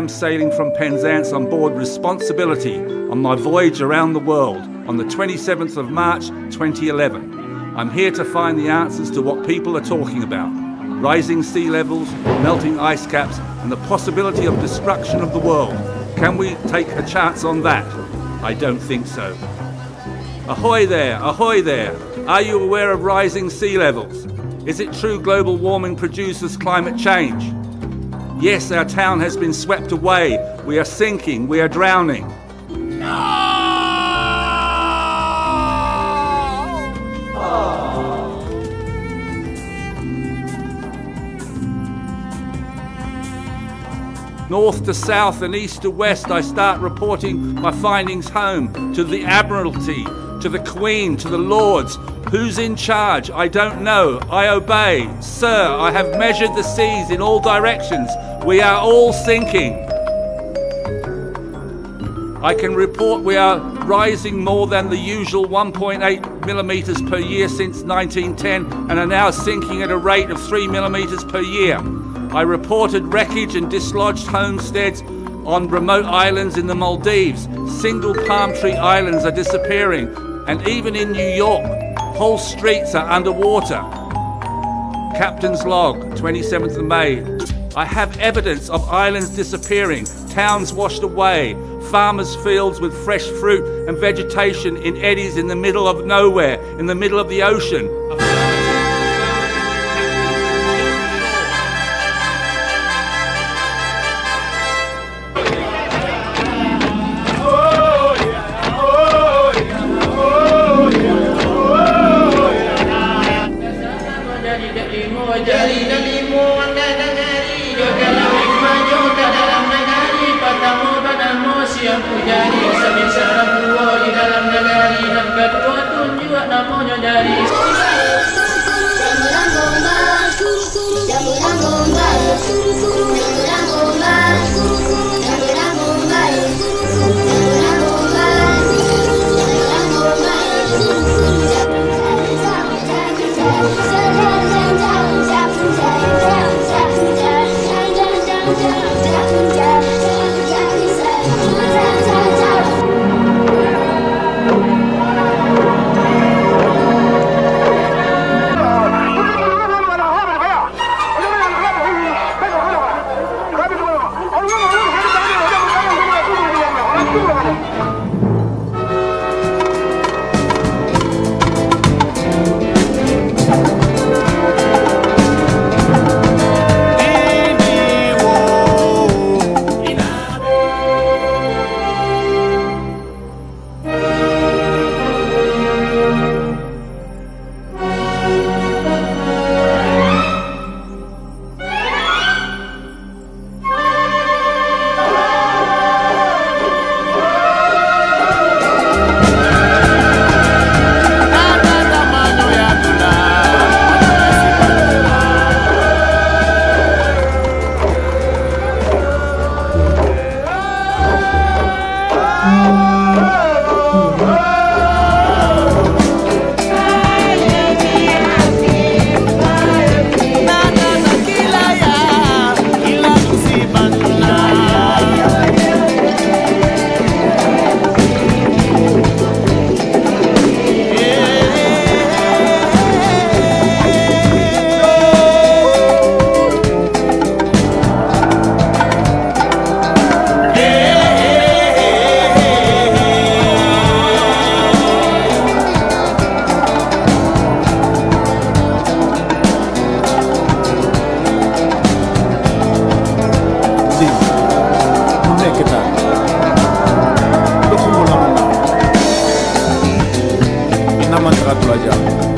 am sailing from Penzance on board Responsibility on my voyage around the world on the 27th of March 2011. I'm here to find the answers to what people are talking about. Rising sea levels, melting ice caps, and the possibility of destruction of the world. Can we take a chance on that? I don't think so. Ahoy there, ahoy there. Are you aware of rising sea levels? Is it true global warming produces climate change? Yes, our town has been swept away. We are sinking, we are drowning. North to south and east to west, I start reporting my findings home to the Admiralty, to the Queen, to the Lords. Who's in charge? I don't know. I obey. Sir, I have measured the seas in all directions. We are all sinking. I can report we are rising more than the usual 1.8 millimetres per year since 1910 and are now sinking at a rate of 3 millimetres per year. I reported wreckage and dislodged homesteads on remote islands in the Maldives. Single palm tree islands are disappearing. And even in New York, whole streets are underwater. Captain's log, 27th of May. I have evidence of islands disappearing, towns washed away, farmers' fields with fresh fruit and vegetation in eddies in the middle of nowhere, in the middle of the ocean. Nama 100 aja.